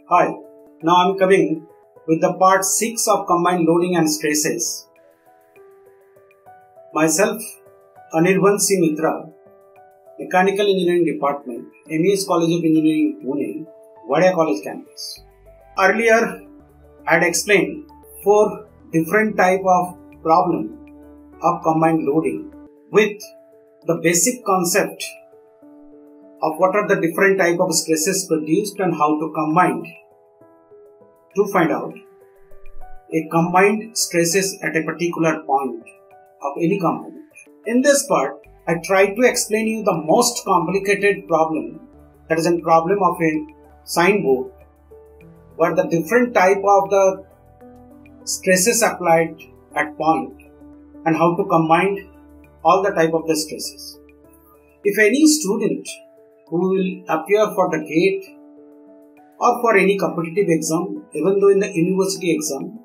Hi, now I am coming with the part 6 of combined loading and stresses. Myself, Anirban C. Mitra, Mechanical Engineering Department, MES College of Engineering, Pune, Wadia College campus. Earlier, I had explained 4 different type of problem of combined loading with the basic concept of what are the different type of stresses produced and how to combine to find out a combined stresses at a particular point of any component. In this part, I try to explain you the most complicated problem, that is a problem of a sine board where the different type of the stresses applied at point and how to combine all the type of the stresses. If any student who will appear for the GATE or for any competitive exam, even though in the university exam,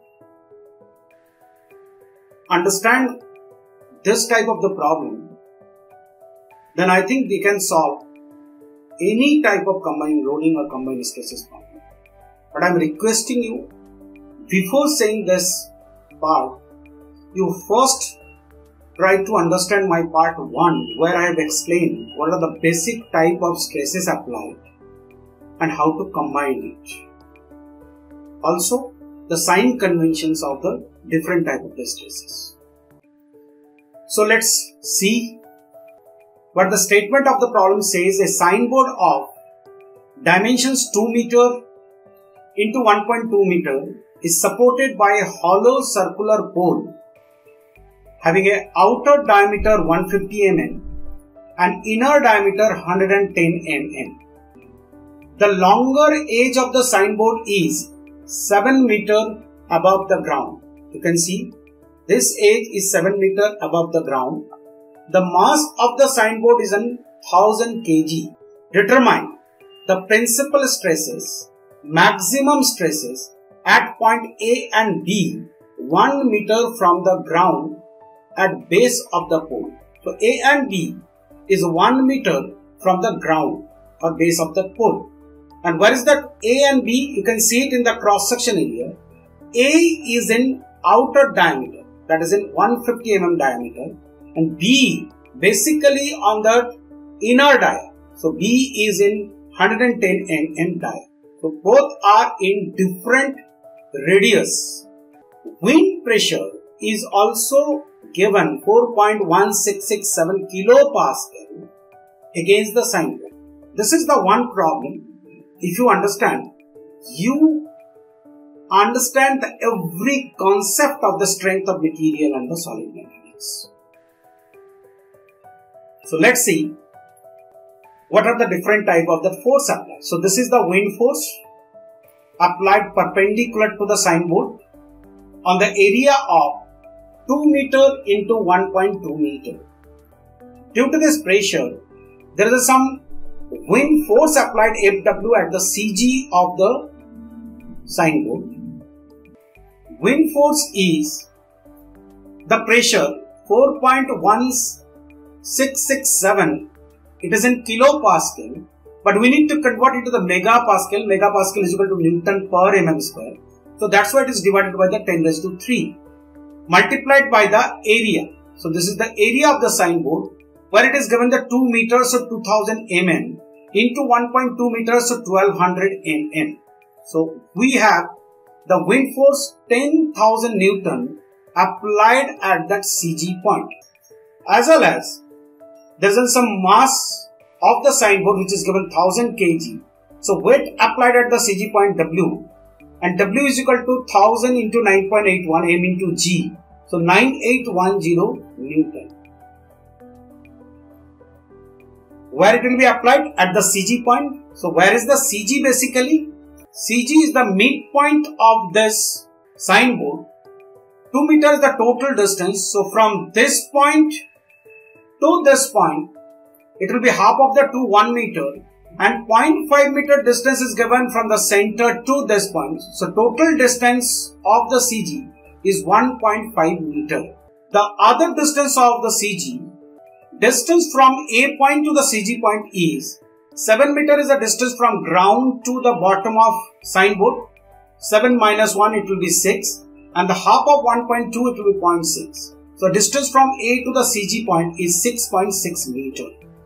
understand this type of the problem, then I think they can solve any type of combined loading or combined stresses problem. But I am requesting you, before saying this part, you first try to understand my part 1 where I have explained what are the basic type of stresses applied and how to combine it. Also, the sign conventions of the different type of the stresses. So let's see what the statement of the problem says. A sine board of dimensions 2 meter into 1.2 meter is supported by a hollow circular pole having an outer diameter 150 mm and inner diameter 110 mm. The longer edge of the sine board is 7 meter above the ground. You can see this edge is 7 meter above the ground. The mass of the sine board is 1000 kg. Determine the principal stresses, maximum stresses at point A and B 1 meter from the ground at base of the pole. So A and B is 1 meter from the ground or base of the pole. And where is that A and B? You can see it in the cross section area. A is in outer diameter, that is in 150 mm diameter, and B basically on the inner dia. So B is in 110 mm dia. So both are in different radius. Wind pressure is also given 4.1667 kilopascal against the sine board. This is the one problem. If you understand the every concept of the strength of material and the solid mechanics. So let's see what are the different type of the force applied. So this is the wind force applied perpendicular to the sine board on the area of 2 meter into 1.2 meter. Due to this pressure, there is some wind force applied Fw at the CG of the sine board. Wind force is the pressure 4.1667. It is in kilopascal, but we need to convert it to the megapascal. Megapascal is equal to Newton per mm square. So that's why it is divided by the 10 raised to 3 multiplied by the area. So this is the area of the sine board where it is given the 2 meters or 2000 mm into 1.2 meters so 1200 mm. So we have the wind force 10,000 Newton applied at that CG point, as well as there is some mass of the sine board which is given 1000 kg. So weight applied at the CG point W, and W is equal to 1000 into 9.81 m into G. So 9810 Newton. Where it will be applied? At the CG point. So where is the CG basically? CG is the midpoint of this sine board. 2 meters is the total distance. So from this point to this point, it will be half of the 1 meter, and 0.5 meter distance is given from the center to this point. So total distance of the CG is 1.5 meter. The other distance of the CG, distance from A point to the CG point is 7 meter is the distance from ground to the bottom of signboard. 7 minus 1, it will be 6. And the half of 1.2, it will be 0.6. So distance from A to the CG point is 6.6 meter.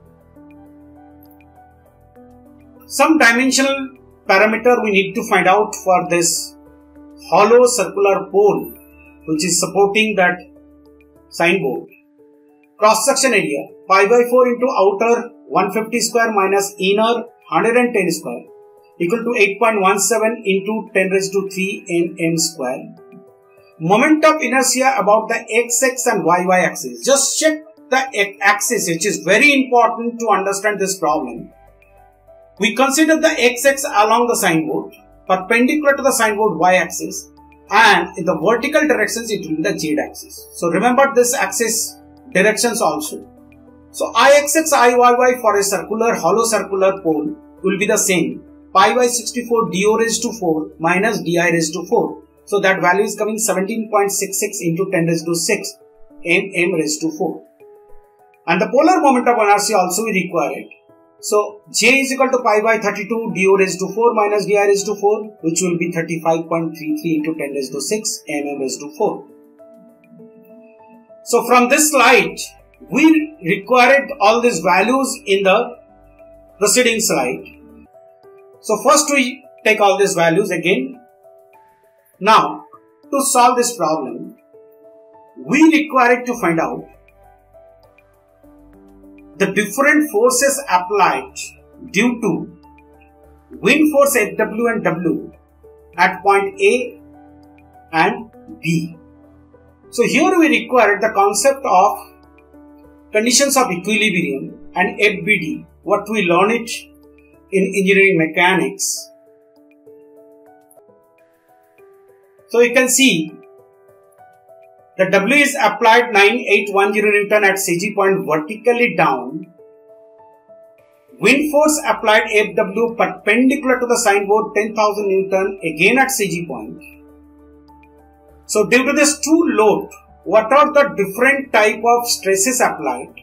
Some dimensional parameter we need to find out for this hollow circular pole which is supporting that signboard. Cross section area pi by 4 into outer 150 square minus inner 110 square equal to 8.17 into 10 raised to 3 nm square. Moment of inertia about the x-axis and y-y axis. Just check the axis, which is very important to understand this problem. We consider the x-axis along the signboard, perpendicular to the signboard y-axis, and in the vertical directions it will be the z-axis. So remember this axis directions also. So I-axis, I-y-y for a circular, hollow circular pole will be the same. Pi by 64 do raised to 4 minus di raised to 4. So that value is coming 17.66 into 10 raised to 6 m raised to 4. And the polar moment of inertia also we require it. So J is equal to pi by 32 do raised to 4 minus di raised to 4, which will be 35.33 into 10 raised to 6 mm raised to 4. So from this slide, we required all these values in the preceding slide. So first we take all these values again. Now, to solve this problem, we require to find out the different forces applied due to wind force Fw and W at point A and B. So here we require the concept of conditions of equilibrium and FBD, what we learn it in engineering mechanics. So you can see the W is applied 9810 Newton at CG point vertically down. Wind force applied Fw perpendicular to the signboard 10,000 Newton again at CG point. So due to this two load, what are the different type of stresses applied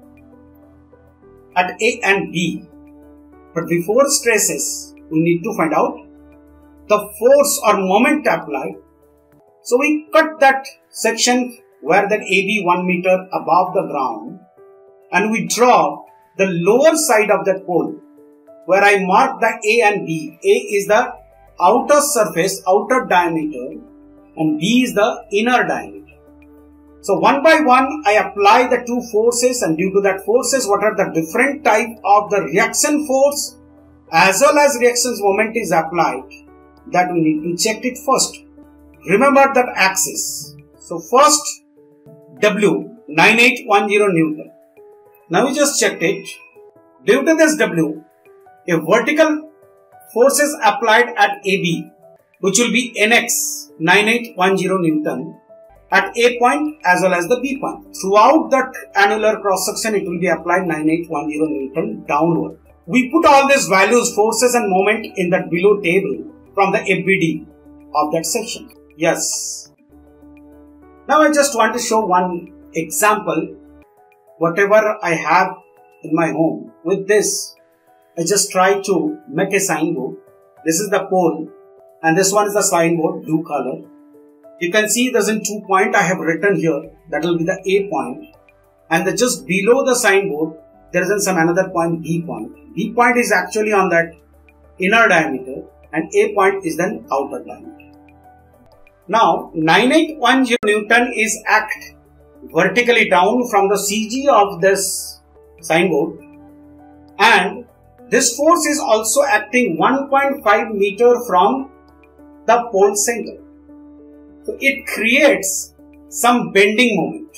at A and B? But before stresses, we need to find out the force or moment applied. So we cut that section where that AB 1 meter above the ground and we draw the lower side of that pole where I mark the A and B. A is the outer surface, outer diameter, and B is the inner diameter. So one by one I apply the two forces, and due to that forces what are the different type of the reaction force as well as reactions moment is applied, that we need to check it first. Remember that axis. So first W 9810 Newton. Now we just checked it. Due to this W, a vertical force is applied at AB, which will be NX 9810 Newton at A point as well as the B point. Throughout that annular cross section it will be applied 9810 Newton downward. We put all these values, forces and moment in that below table from the FBD of that section. Yes. Now I just want to show one example. Whatever I have in my home, with this I just try to make a signboard. This is the pole and this one is the signboard, blue color. You can see there's in 2 point I have written here, that will be the A point, and the just below the signboard there is some another point, B point. B point is actually on that inner diameter and A point is then outer diameter. Now 9810 Newton is act vertically down from the CG of this signboard, and this force is also acting 1.5 meter from the pole center. So it creates some bending moment.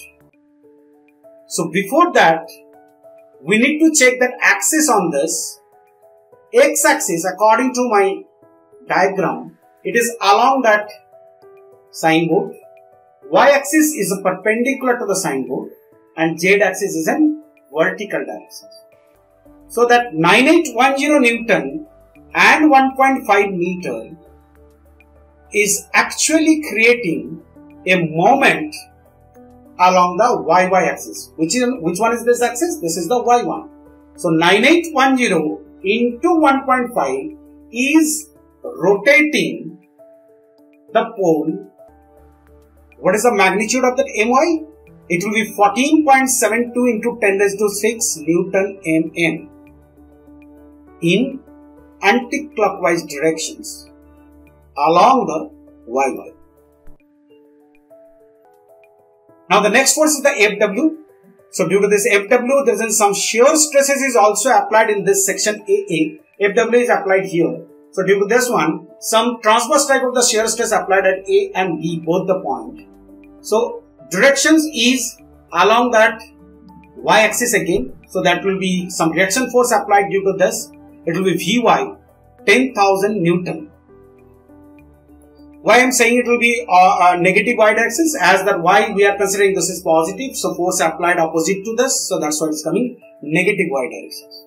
So before that, we need to check that axis on this. X-axis, according to my diagram, it is along that signboard. Y-axis is perpendicular to the signboard and Z-axis is in vertical direction. So that 9810 Newton and 1.5 meter is actually creating a moment along the YY axis. Which one is this axis? This is the Y1. So 9810 into 1.5 is rotating the pole. What is the magnitude of that My? It will be 14.72 into 10 raised to 6 Newton mm in anti-clockwise directions along the YY. Now the next force is the Fw. So due to this Fw, there is some shear stresses is also applied in this section AA. Fw is applied here. So due to this one, some transverse type of the shear stress applied at A and B, both the point. So directions is along that y-axis again. So that will be some reaction force applied due to this. It will be Vy 10,000 Newton. Why I am saying it will be a negative y-axis, as that y we are considering this is positive. So force applied opposite to this. So that's why it's coming negative y-axis.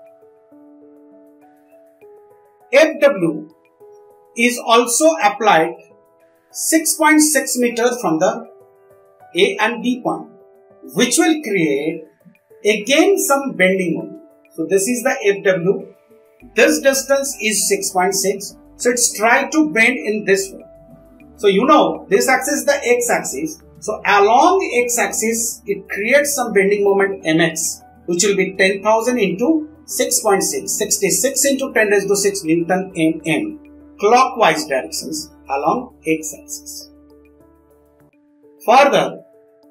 Fw is also applied 6.6 meter from the A and B point, which will create again some bending moment. So this is the Fw. This distance is 6.6. So it's try to bend in this way. So you know this axis is the x-axis. So along x-axis it creates some bending moment mx, which will be 10,000 into 6.6, 66 into 10 raised to 6 Newton mm, clockwise directions along x-axis. Further,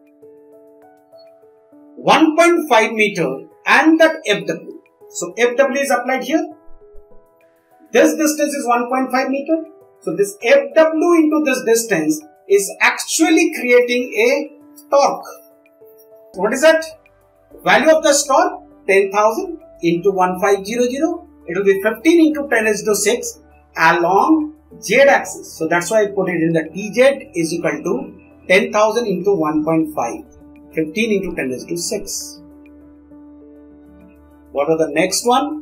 1.5 meter and that Fw. So Fw is applied here. This distance is 1.5 meter. So this Fw into this distance is actually creating a torque. What is that? Value of the torque? 10,000 into 1500. It will be 15 into 10 raised to 6 along z axis. So that's why I put it in the Tz is equal to 10,000 into 1.5. 15 into 10 raised to 6. What are the next one?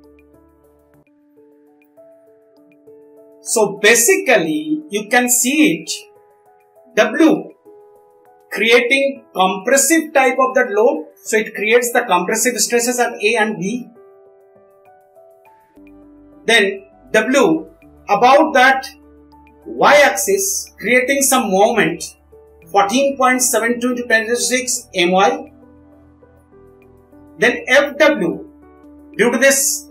So basically you can see it, W creating compressive type of that load. So it creates the compressive stresses at A and B. Then W about that y-axis creating some moment 14.72 into 10 raised to 6 My. Then Fw due to this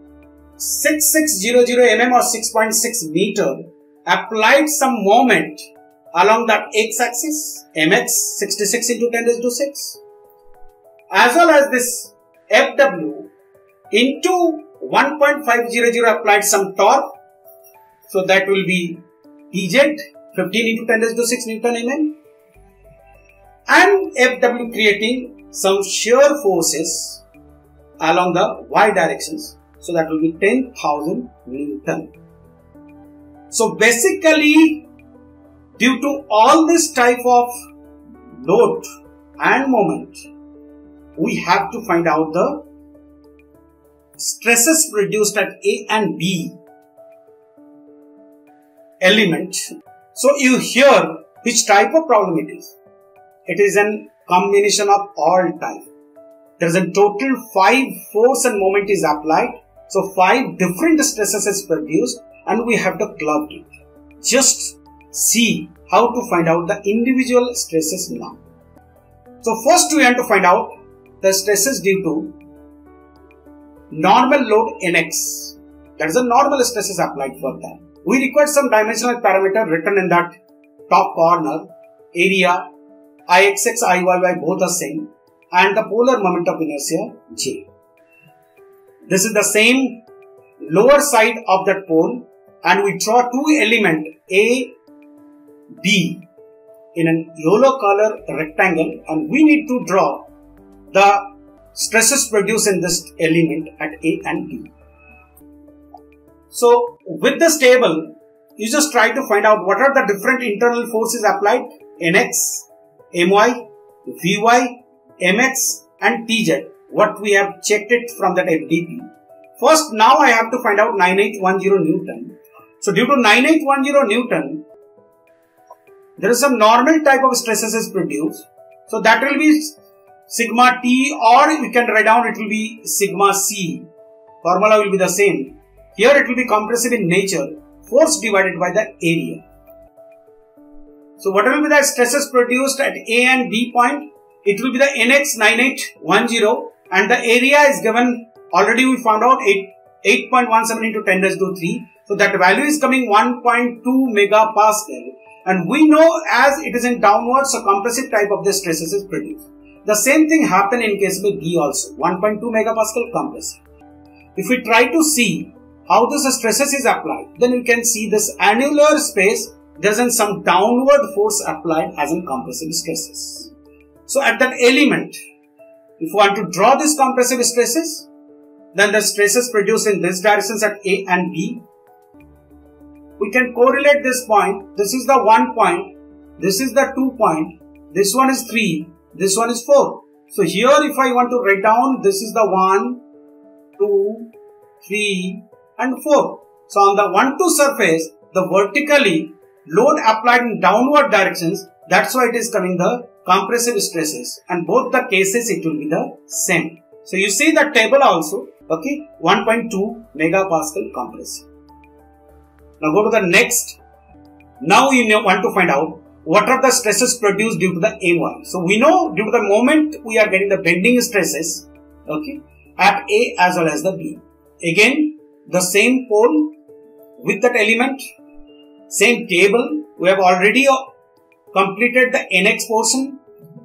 6600 mm or 6.6 meter applied some moment along that x-axis mx 66 into 10 raised to 6, as well as this Fw into 1.500 applied some torque. So that will be Tz 15 into 10 raised to 6 Newton mm, and Fw creating some shear forces along the y directions. So that will be 10,000 Newton. So basically, due to all this type of load and moment, we have to find out the stresses produced at A and B element. So you hear which type of problem it is. It is a combination of all types. There is a total 5 force and moment is applied. So 5 different stresses is produced and we have to club it. Just see how to find out the individual stresses now. So first we have to find out the stresses due to normal load Nx. That is a normal stresses applied for that. We require some dimensional parameter written in that top corner. Area, Ixx, Iyy both are same, and the polar moment of inertia J. This is the same lower side of that pole, and we draw 2 elements A, B in a yellow color rectangle, and we need to draw the stresses produced in this element at A and B. So with this table, you just try to find out what are the different internal forces applied: Nx, My, Vy, Mx and Tz. What we have checked it from that FDP. First, now I have to find out 9810 Newton. So due to 9810 Newton, there is some normal type of stresses is produced. So that will be sigma T, or we can write down it will be sigma C. formula will be the same. Here it will be compressive in nature, force divided by the area. So what will be the stresses produced at A and B point? It will be the NX 9810 and the area is given, already we found out 8.17 into 10 raised to 3. So that value is coming 1.2 megapascal, and we know as it is in downward, so compressive type of the stresses is produced. The same thing happened in case of B also, 1.2 megapascal compressive. If we try to see how this stresses is applied, then we can see this annular space, there is some downward force applied as in compressive stresses. So at that element, if we want to draw this compressive stresses, then the stresses produced in this directions at A and B, we can correlate this point. This is the 1 point, this is the 2 point, this one is 3, this one is 4. So here if I want to write down, this is the 1, 2, 3 and 4. So on the 1, 2 surface, the vertically load applied in downward directions, that's why it is coming the compressive stresses, and both the cases it will be the same. So you see the table also, okay, 1.2 megapascal compressive. Now go to the next. Now you want to find out what are the stresses produced due to the AY. So we know due to the moment we are getting the bending stresses, okay, at A as well as the B. Again, the same pole with that element, same table. We have already completed the NX portion.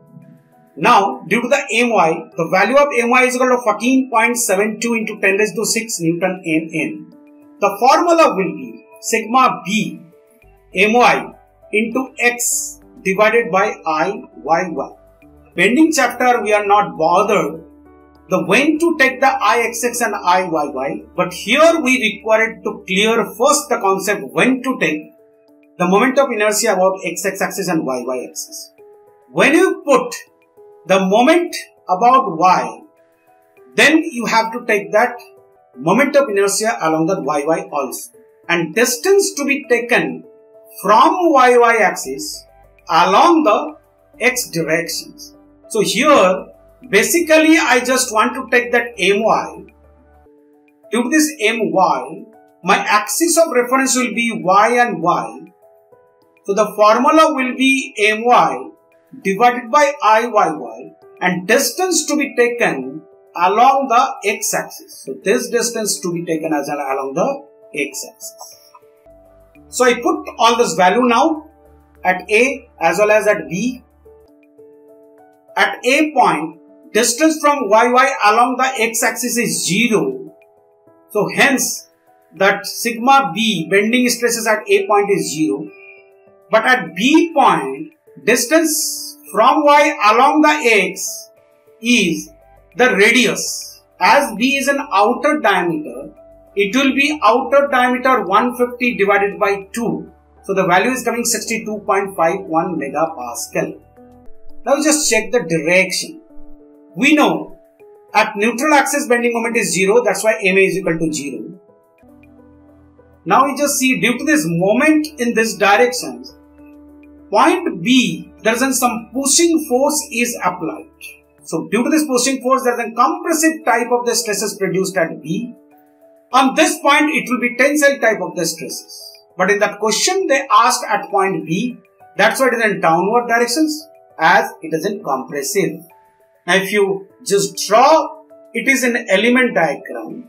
Now, due to the My, the value of My is equal to 14.72 into 10 raised to 6 Newton Nm. The formula will be sigma B My into X divided by Iyy. Bending chapter we are not bothered the when to take the Ixx and Iyy, but here we required to clear first the concept when to take the moment of inertia about X axis and Y axis. When you put the moment about Y, then you have to take that moment of inertia along the YY also, and distance to be taken from YY axis along the X directions. So here basically I just want to take that My. Due to this My, my axis of reference will be Y and Y. So the formula will be My divided by Iyy, and distance to be taken along the X axis. So this distance to be taken as along the X axis. So I put all this value now at A as well as at B. At A point, distance from YY along the X axis is 0. So hence that sigma B bending stresses at A point is 0. But at B point, distance from Y along the X is the radius. As B is an outer diameter, it will be outer diameter 150 divided by 2. So the value is coming 62.51 megapascal. Now just check the direction. We know at neutral axis bending moment is 0, that's why Ma is equal to 0. Now we just see due to this moment in this direction, point B, there is some pushing force is applied. So due to this pushing force, there is a compressive type of the stresses produced at B. On this point, it will be tensile type of the stresses. But in that question, they asked at point B, that's why it is in downward directions as it is in compressive. Now if you just draw, it is an element diagram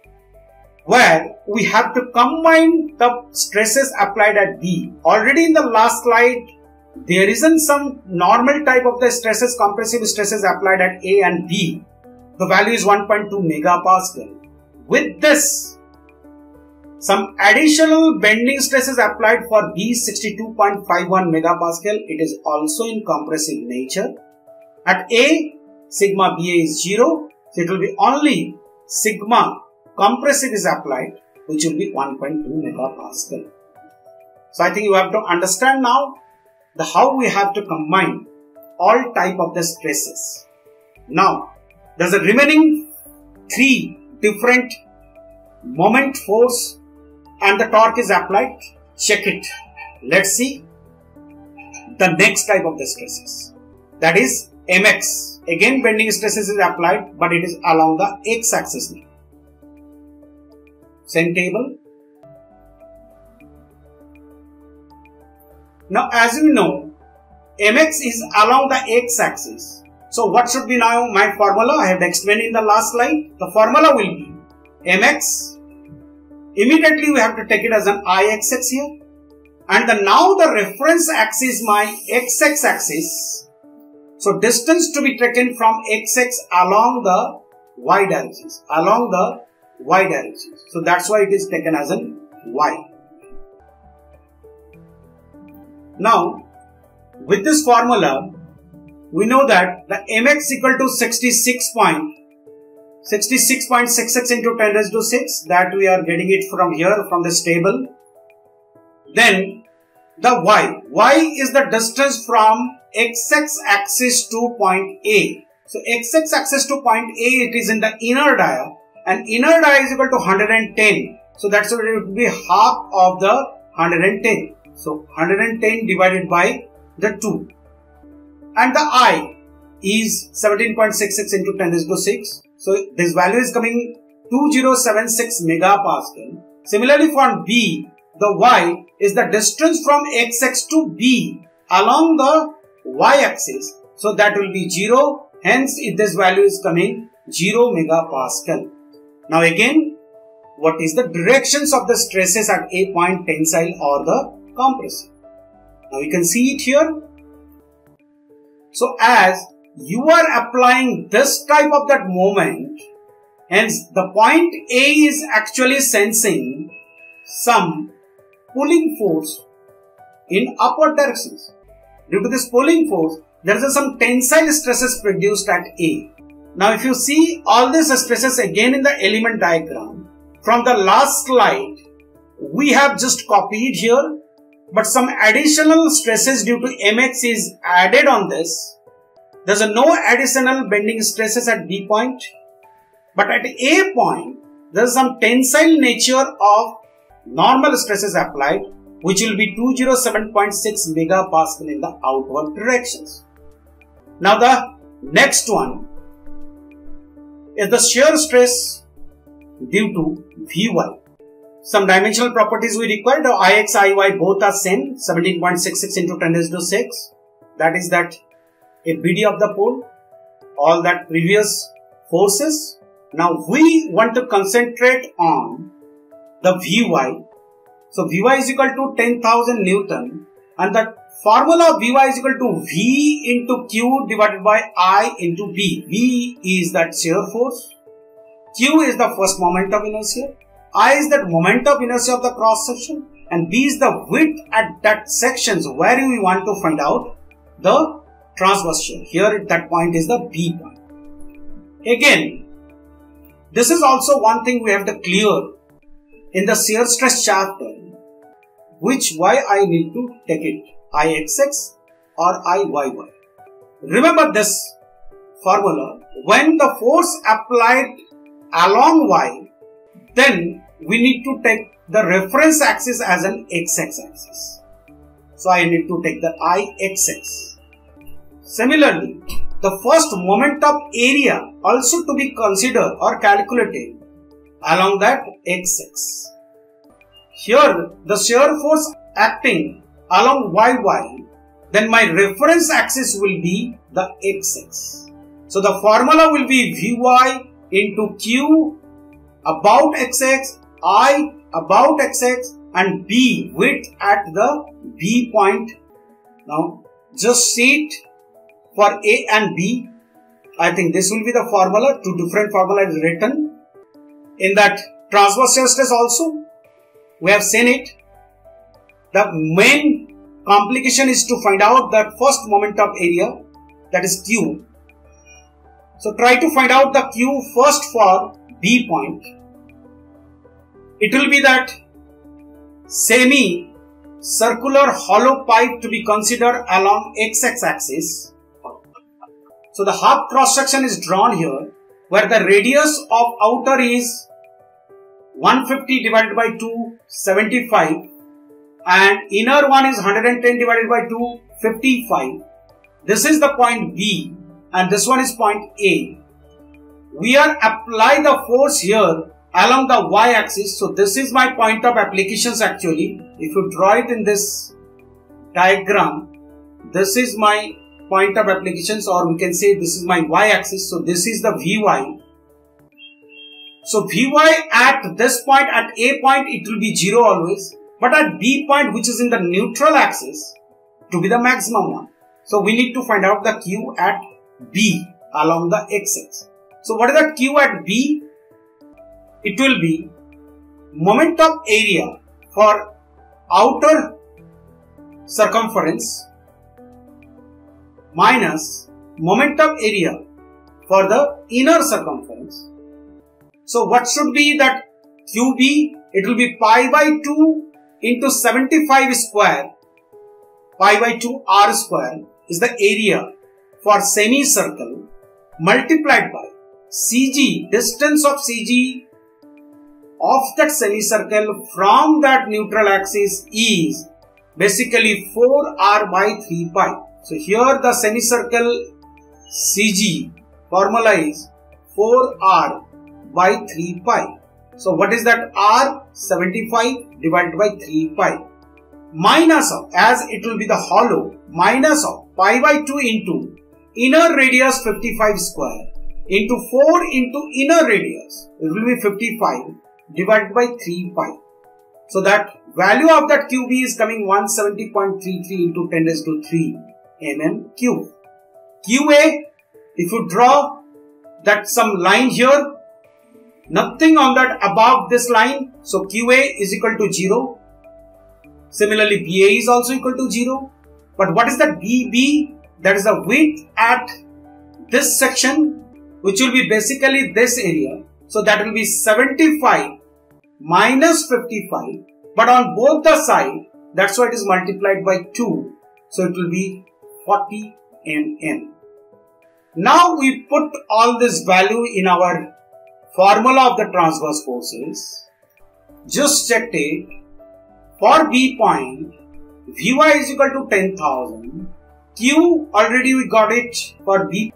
where we have to combine the stresses applied at B. Already in the last slide, there isn't some normal type of the stresses, compressive stresses applied at A and B. The value is 1.2 megapascal. With this, some additional bending stresses applied for B 62.51 megapascal. It is also in compressive nature. At A, sigma BA is 0. So it will be only sigma compressive is applied, which will be 1.2 megapascal. So I think you have to understand now how we have to combine all type of the stresses. Now, there's a remaining 3 different moment force and the torque is applied. Check it. Let's see the next type of the stresses. That is MX. Again bending stresses is applied, but it is along the X axis. Same table. Now as you know, mx is along the x-axis. So what should be now my formula? I have explained in the last slide. The formula will be mx. Immediately we have to take it as an ixx here. And now the reference axis, my xx axis. So distance to be taken from xx along the y direction. Along the y direction. So that's why it is taken as an y. Now with this formula, we know that the mx equal to 66.66 into 10 raised to 6. That we are getting it from here, from this table. Then the y is the distance from xx axis to point A. So xx axis to point A, it is in the inner dia, and inner dia is equal to 110. So that's what it would be, half of the 110. So 110 divided by the 2. And the I is 17.66 into 10 raised to 6. So this value is coming 2076 megapascal. Similarly for B, the y is the distance from xx to B along the y-axis. So that will be 0. Hence, if this value is coming 0 megapascal. Now again, what is the directions of the stresses at A point, tensile or the compressive? Now you can see it here. So as you are applying this type of that moment, hence the point A is actually sensing some pulling force in upward directions. Due to this pulling force, there is some tensile stresses produced at A. Now if you see all these stresses again in the element diagram, from the last slide, we have just copied here, but some additional stresses due to mx is added on this. There is no additional bending stresses at B point, but at A point, there is some tensile nature of normal stresses applied, which will be 207.6 megapascal in the outward directions. Now the next one is the shear stress due to Vy. Some dimensional properties we require. The Ix, Iy both are same, 17.66 into 10 raised to 6. That is that a BD of the pole, all that previous forces. Now we want to concentrate on the Vy. So Vy is equal to 10,000 Newton, and the formula of Vy is equal to V into Q divided by I into B. V is that shear force, Q is the first moment of inertia, I is that moment of inertia of the cross section, and B is the width at that sections where we want to find out the transverse shear. Here at that point is the B point. Again, this is also one thing we have to clear in the shear stress chapter, which why I need to take it, Ixx or Iyy. Remember this formula, when the force applied along Y, then we need to take the reference axis as an xx axis. So I need to take the Ixx. Similarly, the first moment of area also to be considered or calculated along that xx. Here the shear force acting along YY, then my reference axis will be the xx. So the formula will be Vy into Q about xx, I about xx, and B width at the B point. Now just see it for A and B. I think this will be the formula. Two different formula is written. In that transverse shear stress also, we have seen it. The main complication is to find out that first moment of area, that is Q. So try to find out the Q first for B point. It will be that semi-circular hollow pipe to be considered along xx axis. So the half cross section is drawn here, where the radius of outer is 150 divided by 2, 75, and inner one is 110 divided by 2, 55. This is the point B, and this one is point A. We are apply the force here along the y-axis. So this is my point of applications actually. If you draw it in this diagram, this is my point of applications, or we can say this is my y-axis. So this is the Vy. So Vy at this point, at A point, it will be 0 always. But at B point, which is in the neutral axis, to be the maximum one. So we need to find out the Q at B along the x-axis. So what is that Q at B? It will be moment of area for outer circumference minus moment of area for the inner circumference. So what should be that QB? It will be pi by 2 into 75 square. Pi by 2 r square is the area for semicircle multiplied by CG, distance of CG of that semicircle from that neutral axis is basically 4r by 3 pi. So here the semicircle CG formula is 4r by 3 pi. So what is that r? 75 divided by 3 pi. Minus of, as it will be the hollow, minus of pi by 2 into inner radius 55 square into 4 into inner radius. It will be 55 divided by 3 pi. So that value of that QB is coming 170.33 into 10 raised to 3 mm cube. QA, if you draw that some line here, nothing on that above this line. So QA is equal to 0. Similarly, BA is also equal to 0. But what is that BB? That is the width at this section, which will be basically this area. So that will be 75 minus 55. But on both the sides, that's why it is multiplied by 2. So it will be 40 mm. Now we put all this value in our formula of the transverse forces. Just check it. For B point, Vy is equal to 10,000. Q, already we got it for B,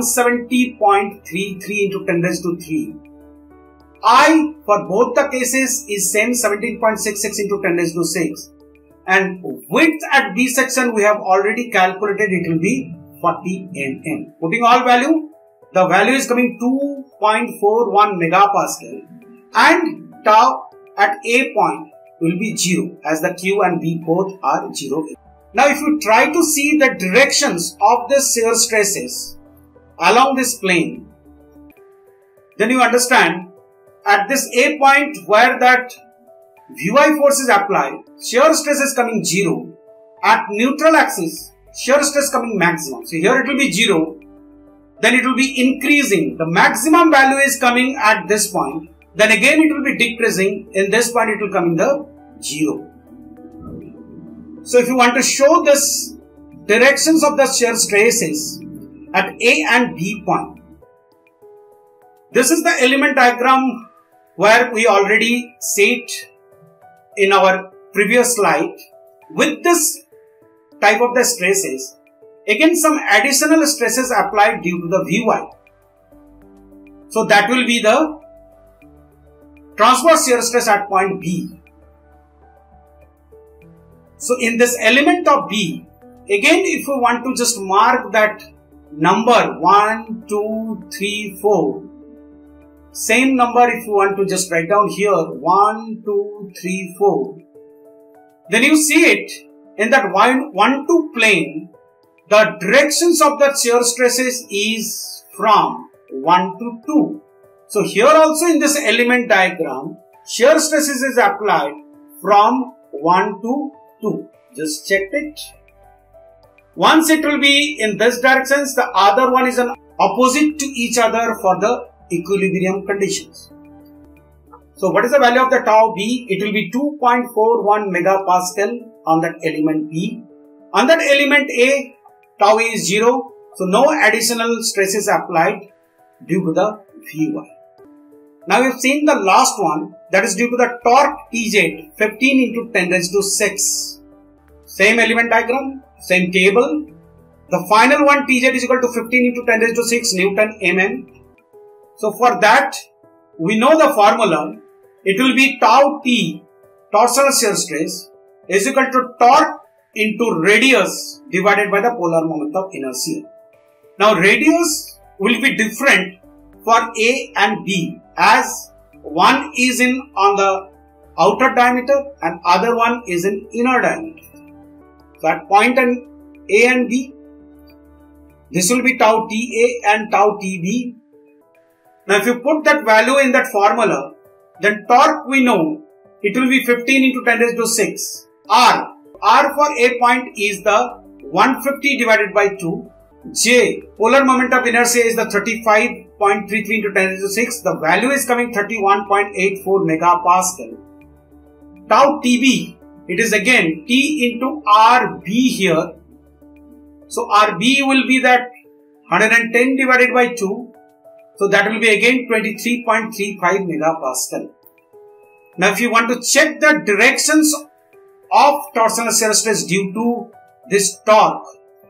170.33 into 10 raised to 3. I, for both the cases, is same 17.66 into 10 raised to 6. And width at B section we have already calculated, it will be 40 mm. Putting all value, the value is coming 2.41 megapascal, and tau at A point will be 0, as the Q and B both are 0. Now if you try to see the directions of the shear stresses along this plane, then you understand at this A point where that Vy force is applied, shear stress is coming 0. At neutral axis, shear stress coming maximum. So here it will be 0. Then it will be increasing. The maximum value is coming at this point. Then again it will be decreasing. In this point it will come in the 0. So if you want to show this directions of the shear stresses at A and B point, this is the element diagram where we already see it in our previous slide. With this type of the stresses, again some additional stresses applied due to the Vy. So that will be the transverse shear stress at point B. So in this element of B, again if you want to just mark that number 1, 2, 3, 4, same number if you want to just write down here 1, 2, 3, 4, then you see it in that 1, 2 plane, the directions of the shear stresses is from 1 to 2. So here also in this element diagram, shear stresses is applied from 1 to 2. Just check it. Once it will be in this directions, the other one is an opposite to each other for the equilibrium conditions. So what is the value of the tau B? It will be 2.41 megapascal on that element B. On that element A, tau is 0. So no additional stress is applied due to the Vy. Now we have seen the last one, that is due to the torque Tz 15 into 10 raised to 6. Same element diagram, same table. The final one Tz is equal to 15 into 10 raised to 6 Newton mm. So for that, we know the formula. It will be tau T, torsional shear stress, is equal to torque into radius divided by the polar moment of inertia. Now radius will be different for A and B, as one is on the outer diameter and other one is in inner diameter. So at point A and B, this will be tau TA and tau TB. Now if you put that value in that formula, then torque we know it will be 15 into 10 raised to 6. R for A point is the 150 divided by 2. J, polar moment of inertia, is the 35.33 into 10 raised to 6. The value is coming 31.84 megapascal. Tau TB, it is again T into RB here. So RB will be that 110 divided by 2. So that will be again 23.35 megapascal. Now if you want to check the directions of torsional shear stress due to this torque,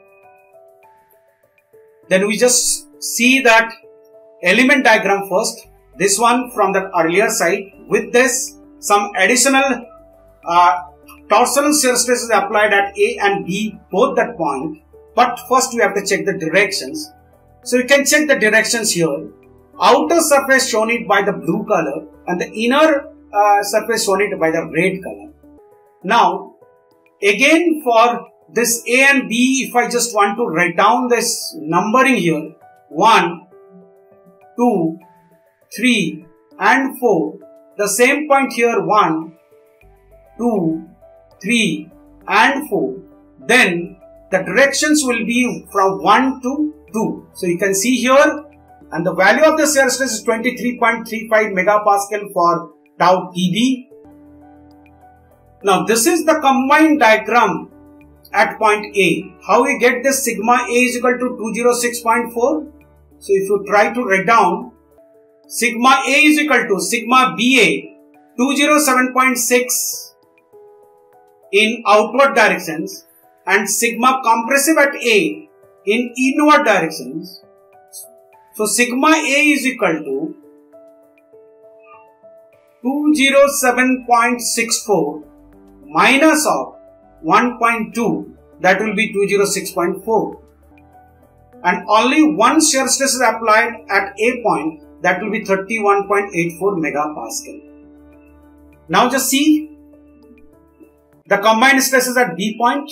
then we just see that element diagram first. This one from the earlier side. With this, some additional torsional shear stress is applied at A and B, both that point. But first we have to check the directions. So you can check the directions here. Outer surface shown it by the blue color and the inner surface shown it by the red color. Now again for this A and B, if I just want to write down this numbering here, 1, 2, 3 and 4, the same point here 1, 2, 3 and 4, then the directions will be from 1 to 2. So you can see here, and the value of the shear stress is 23.35 megapascal for tau TB. Now this is the combined diagram at point A. How we get this sigma A is equal to 206.4? So if you try to write down, sigma A is equal to sigma BA 207.6 in outward directions and sigma compressive at A in inward directions. So sigma A is equal to 207.64 minus of 1.2, that will be 206.4, and only one shear stress is applied at A point, that will be 31.84 megapascal. Now just see the combined stresses at B point.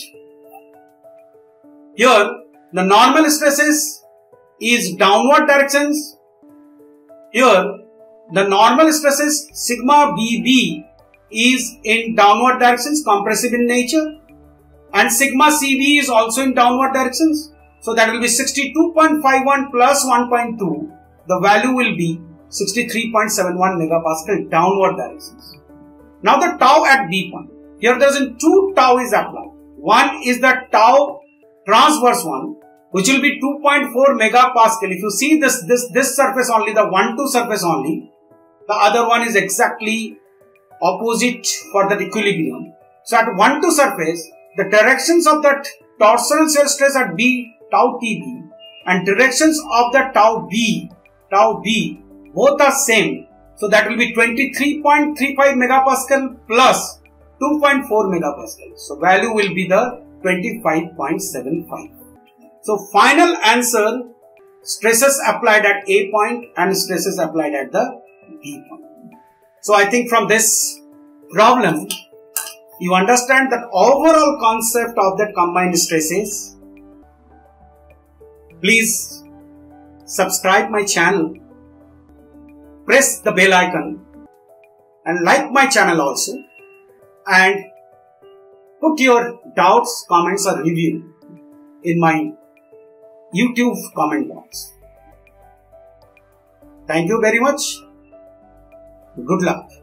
Here the normal stresses is downward directions. Here the normal stresses sigma BB is in downward directions, compressive in nature, and sigma CB is also in downward directions. So that will be 62.51 plus 1.2. The value will be 63.71 megapascal downward directions. Now the tau at B point. Here there is two tau is applied. One is the tau transverse one, which will be 2.4 megapascal. If you see this surface only, the 1-2 surface only, the other one is exactly opposite for that equilibrium. So at 1-2 surface, the directions of that torsional shear stress at B, tau TB, and directions of the tau B, both are same. So that will be 23.35 megapascal plus 2.4 megapascal. So value will be the 25.75. So final answer, stresses applied at A point and stresses applied at the B point. So I think from this problem, you understand that overall concept of that combined stresses. Please subscribe my channel, press the bell icon and like my channel also, and put your doubts, comments or review in my YouTube comment box. Thank you very much. Good luck.